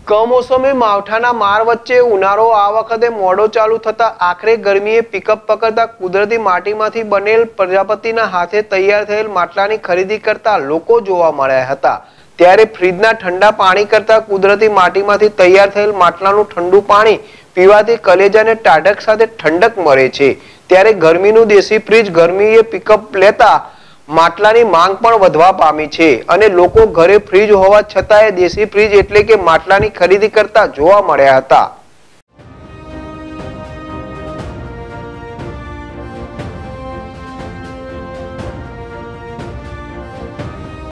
કમોસમી માવઠાના માર વચ્ચે ઉનાળો આ વખતે મોડો ચાલુ થતા આખરે ગરમીએ પિકઅપ પકડતા કુદરતી માટીમાંથી બનેલ પ્રજાપતિના હાથે તૈયાર થયેલ માટલાની ખરીદી કરતા લોકો જોવા મળ્યા હતા। ત્યારે ફ્રીજના ઠંડા પાણી કરતા કુદરતી માટીમાંથી તૈયાર થયેલ માટલાનું ઠંડુ પાણી પીવાથી કલેજાને ટાઢક સાથે ઠંડક મળે છે। ત્યારે ગરમીનું દેશી ફ્રીજ ગરમીએ પિકઅપ લેતા માટલાની માંગ પણ વધવા પામી છે અને લોકો ઘરે ફ્રીજ હોવા છતાંય દેશી ફ્રીજ એટલે કે માટલાની ખરીદી કરતા જોવા મળ્યા હતા।